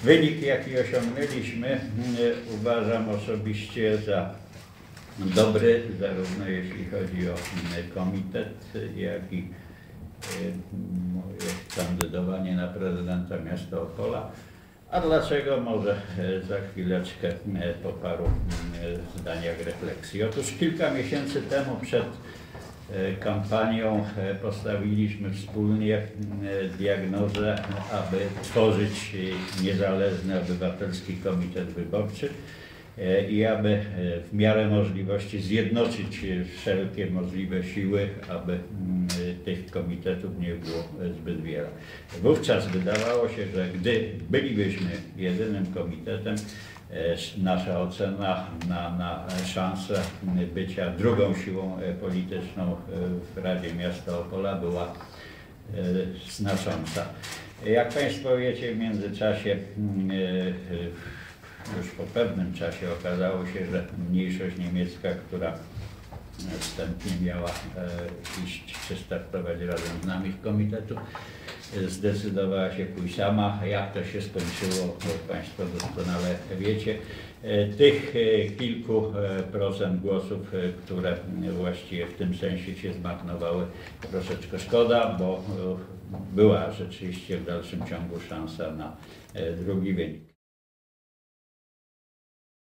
Wynik, jaki osiągnęliśmy, uważam osobiście za dobry, zarówno jeśli chodzi o komitet, jak i kandydowanie na prezydenta miasta Opola. A dlaczego? Może za chwileczkę po paru zdaniach refleksji. Otóż kilka miesięcy temu przed kampanią postawiliśmy wspólnie diagnozę, aby tworzyć niezależny obywatelski komitet wyborczy i aby w miarę możliwości zjednoczyć wszelkie możliwe siły, aby tych komitetów nie było zbyt wiele. Wówczas wydawało się, że gdy bylibyśmy jedynym komitetem, nasza ocena na szansę bycia drugą siłą polityczną w Radzie Miasta Opola była znacząca. Jak Państwo wiecie, w międzyczasie, już po pewnym czasie okazało się, że mniejszość niemiecka, która wstępnie miała iść czy startować razem z nami w komitetu, zdecydowała się pójść sama. Jak to się skończyło, Państwo doskonale wiecie. Tych kilku procent głosów, które właściwie w tym sensie się zmarnowały, troszeczkę szkoda, bo była rzeczywiście w dalszym ciągu szansa na drugi wynik.